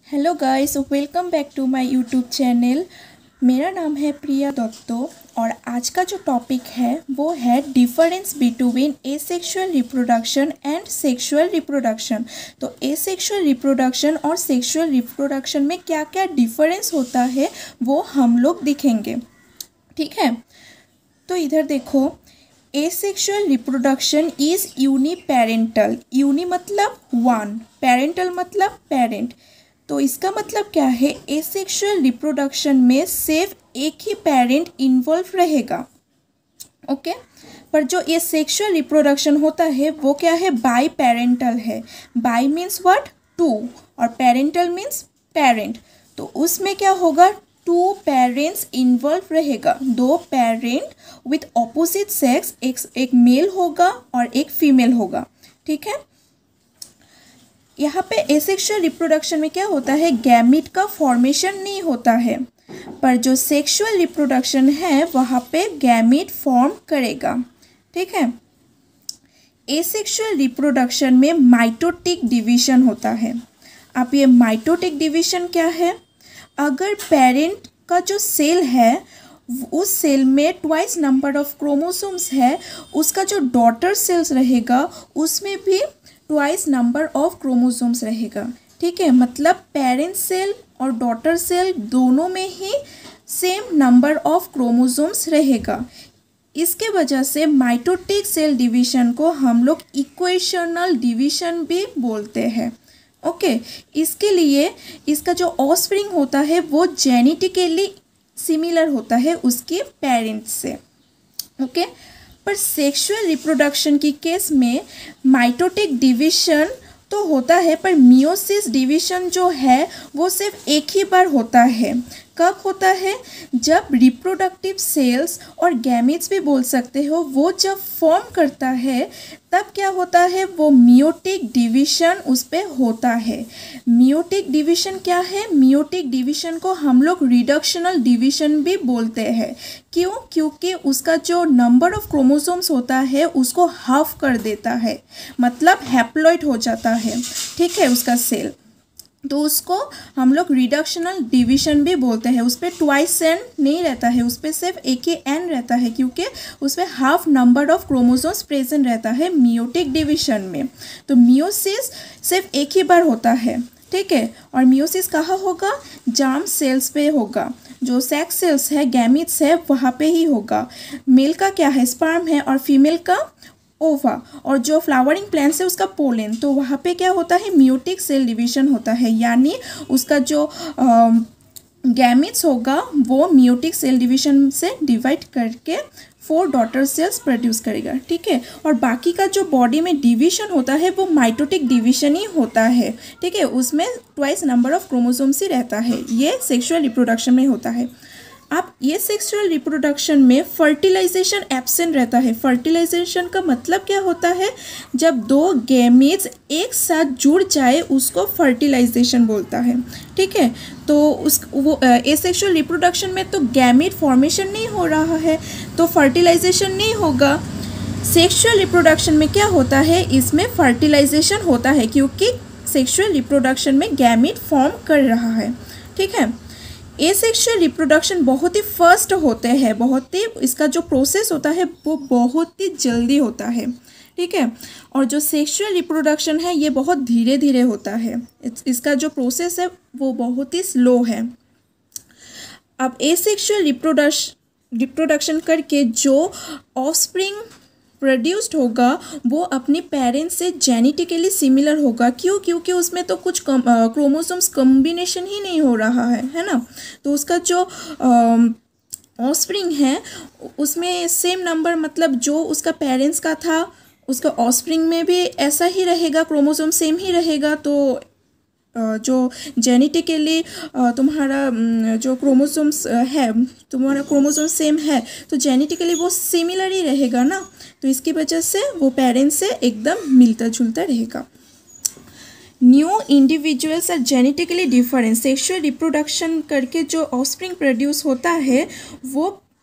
Hello guys, welcome back to my YouTube channel. मेरा नाम है प्रिया दत्तो और आज का जो टॉपिक है वो है difference between asexual reproduction and sexual reproduction. तो एसेक्सुअल रिप्रोडक्शन और सेक्सुअल रिप्रोडक्शन में क्या क्या डिफरेंस होता है वो हम लोग दिखेंगे। ठीक है, तो इधर देखो, asexual reproduction is uniparental. Uni मतलब वन, पेरेंटल मतलब पेरेंट। तो इसका मतलब क्या है, एसेक्सुअल रिप्रोडक्शन में सिर्फ एक ही पेरेंट इन्वॉल्व रहेगा। ओके, पर जो ये सेक्सुअल रिप्रोडक्शन होता है वो क्या है, बाई पेरेंटल है। बाई मीन्स व्हाट, टू, और पेरेंटल मीन्स पेरेंट। तो उसमें क्या होगा, टू पेरेंट्स इन्वॉल्व रहेगा, दो पेरेंट विथ ऑपोजिट सेक्स, एक मेल होगा और एक फीमेल होगा। ठीक है, यहाँ पे एसेक्सुअल रिप्रोडक्शन में क्या होता है, गैमीट का फॉर्मेशन नहीं होता है, पर जो सेक्सुअल रिप्रोडक्शन है वहाँ पे गैमीट फॉर्म करेगा। ठीक है, एसेक्सुअल रिप्रोडक्शन में माइटोटिक डिवीजन होता है। आप ये माइटोटिक डिवीजन क्या है, अगर पेरेंट का जो सेल है उस सेल में ट्वाइस नंबर ऑफ क्रोमोसोम्स है, उसका जो डॉटर सेल्स रहेगा उसमें भी ट्वाइस नंबर ऑफ क्रोमोसोम्स रहेगा। ठीक है, मतलब पेरेंट सेल और डॉटर सेल दोनों में ही सेम नंबर ऑफ क्रोमोसोम्स रहेगा। इसके वजह से माइटोटिक सेल डिवीजन को हम लोग इक्वेशनल डिवीजन भी बोलते हैं। ओके, इसके लिए इसका जो ऑफस्प्रिंग होता है वो जेनेटिकली सिमिलर होता है उसके पेरेंट्स से। ओके, पर सेक्सुअल रिप्रोडक्शन की केस में माइटोटिक डिवीजन तो होता है, पर मियोसिस डिवीजन जो है वो सिर्फ एक ही बार होता है। कब होता है, जब रिप्रोडक्टिव सेल्स और गैमेट्स भी बोल सकते हो वो जब फॉर्म करता है तब क्या होता है, वो मियोटिक डिवीजन उस पर होता है। मियोटिक डिवीजन क्या है, मियोटिक डिवीजन को हम लोग रिडक्शनल डिवीजन भी बोलते हैं। क्यों, क्योंकि उसका जो नंबर ऑफ क्रोमोसोम्स होता है उसको हाफ कर देता है, मतलब हैप्लॉइड हो जाता है। ठीक है, उसका सेल, तो उसको हम लोग रिडक्शनल डिवीजन भी बोलते हैं। उस पर ट्वाइस एन नहीं रहता है, उस पर सिर्फ एक ही एन रहता है, क्योंकि उस पर half number of chromosomes present रहता है मियोटिक डिवीजन में। तो मियोसिस सिर्फ एक ही बार होता है। ठीक है, और मियोसिस कहाँ होगा, जार्म सेल्स पे होगा। जो सेक्स सेल्स है, गैमीट्स है, वहाँ पे ही होगा। मेल का क्या है, स्पर्म है, और फीमेल का ओवा, और जो फ्लावरिंग प्लांट्स है उसका पोलन। तो वहाँ पे क्या होता है, मियोटिक सेल डिवीजन होता है, यानी उसका जो गैमेट्स होगा वो मियोटिक सेल डिवीजन से डिवाइड करके 4 डॉटर सेल्स प्रोड्यूस करेगा। ठीक है, और बाकी का जो बॉडी में डिवीजन होता है वो माइटोटिक डिवीजन ही होता है। ठीक है, उसमें ट्वाइस नंबर ऑफ क्रोमोसोम्स ही रहता है, ये सेक्सुअल रिप्रोडक्शन में होता है। आप ये सेक्सुअल रिप्रोडक्शन में फर्टिलाइजेशन एब्सेंट रहता है। फर्टिलाइजेशन का मतलब क्या होता है, जब दो गैमेट्स एक साथ जुड़ जाए उसको फर्टिलाइजेशन बोलता है। ठीक है, तो वो एसेक्सुअल रिप्रोडक्शन में तो गैमेट फॉर्मेशन नहीं हो रहा है, तो फर्टिलाइजेशन नहीं होगा। सेक्सुअल रिप्रोडक्शन में क्या होता है, इसमें फर्टिलाइजेशन होता है, क्योंकि सेक्सुअल रिप्रोडक्शन में गैमेट फॉर्म कर रहा है। ठीक है, एसेक्सुअल रिप्रोडक्शन बहुत ही फर्स्ट होते हैं, बहुत ही इसका जो प्रोसेस होता है वो बहुत ही जल्दी होता है। ठीक है, और जो सेक्सुअल रिप्रोडक्शन है ये बहुत धीरे धीरे होता है, इसका जो प्रोसेस है वो बहुत ही स्लो है। अब एसेक्सुअल रिप्रोडक्शन करके जो ऑफस्प्रिंग प्रोड्यूस्ड होगा वो अपने पेरेंट्स से जेनेटिकली सिमिलर होगा। क्यों, क्योंकि उसमें तो कुछ क्रोमोसोम्स कॉम्बिनेशन ही नहीं हो रहा है ना। तो उसका जो ऑफस्प्रिंग है उसमें सेम नंबर, मतलब जो उसका पेरेंट्स का था उसका ऑफस्प्रिंग में भी ऐसा ही रहेगा, क्रोमोसोम सेम ही रहेगा। तो जो जेनेटिकली तुम्हारा जो क्रोमोसोम्स है, तुम्हारा क्रोमोसोम सेम है, तो जेनेटिकली वो सिमिलर ही रहेगा ना। तो इसकी वजह से वो पेरेंट्स से एकदम मिलता जुलता रहेगा। New individuals are genetically different. Sexual reproduction करके जो ऑफस्प्रिंग प्रोड्यूस होता है वो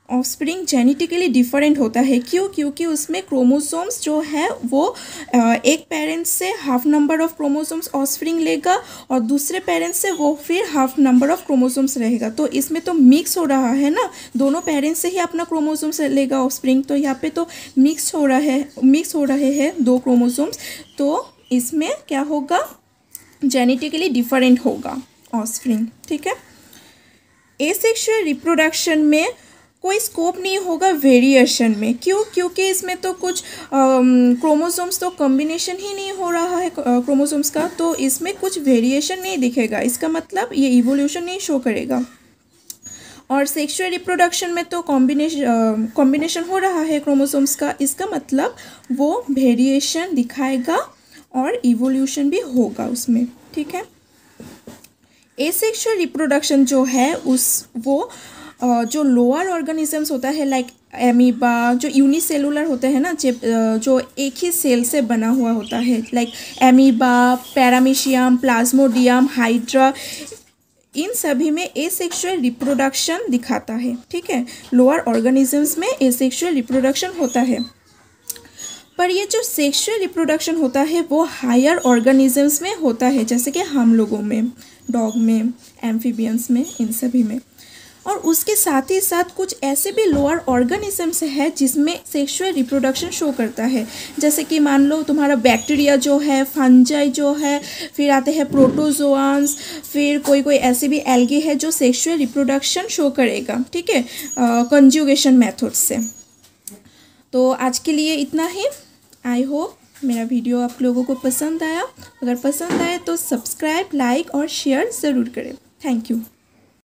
ऑफस्प्रिंग जेनेटिकली डिफरेंट होता है। क्यों? क्योंकि उसमें क्रोमोसोम्स जो है वो एक पेरेंट्स से half number of chromosomes offspring लेगा और दूसरे पेरेंट्स से वो फिर हाफ नंबर ऑफ क्रोमोसोम्स रहेगा। तो इसमें तो मिक्स हो रहा है ना, दोनों पेरेंट्स से ही अपना क्रोमोसोम्स लेगा ऑफस्प्रिंग। तो यहाँ पे तो मिक्स हो रहे हैं दो क्रोमोसोम्स। तो इसमें क्या होगा, जेनेटिकली डिफरेंट होगा ऑफस्प्रिंग। ठीक है। एसेक्सुअल रिप्रोडक्शन में कोई स्कोप नहीं होगा वेरिएशन में। क्यों? क्योंकि इसमें तो कुछ क्रोमोसोम्स तो कॉम्बिनेशन ही नहीं हो रहा है क्रोमोसोम्स का, तो इसमें कुछ वेरिएशन नहीं दिखेगा। इसका मतलब ये इवोल्यूशन नहीं शो करेगा। और सेक्सुअल रिप्रोडक्शन में तो कॉम्बिनेशन हो रहा है क्रोमोसोम्स का, इसका मतलब वो वेरिएशन दिखाएगा और इवोल्यूशन भी होगा उसमें। ठीक है। एसेक्सुअल रिप्रोडक्शन जो है जो लोअर ऑर्गेनिजम्स होता है लाइक एमीबा, जो यूनिसेलुलर होते हैं ना, जो एक ही सेल से बना हुआ होता है, like amoeba, paramecium, plasmodium, hydra, इन सभी में एसेक्सुअल रिप्रोडक्शन दिखाता है। ठीक है। लोअर ऑर्गेनिजम्स में एसेक्सुअल रिप्रोडक्शन होता है। पर ये जो सेक्सुअल रिप्रोडक्शन होता है वो हायर ऑर्गेनिजम्स में होता है, जैसे कि हम लोगों में, डॉग में, एम्फीबियंस में, इन सभी में। और उसके साथ ही साथ कुछ ऐसे भी लोअर ऑर्गेनिजम्स है जिसमें सेक्सुअल रिप्रोडक्शन शो करता है, जैसे कि मान लो तुम्हारा बैक्टीरिया जो है, फंजाई जो है, फिर आते हैं प्रोटोजोआन्स, फिर कोई ऐसे भी एल्गी है जो सेक्सुअल रिप्रोडक्शन शो करेगा। ठीक है, कंजुगेशन मेथड से। तो आज के लिए इतना ही। आई होप मेरा वीडियो आप लोगों को पसंद आया। अगर पसंद आए तो सब्सक्राइब, लाइक और शेयर ज़रूर करें। Thank you.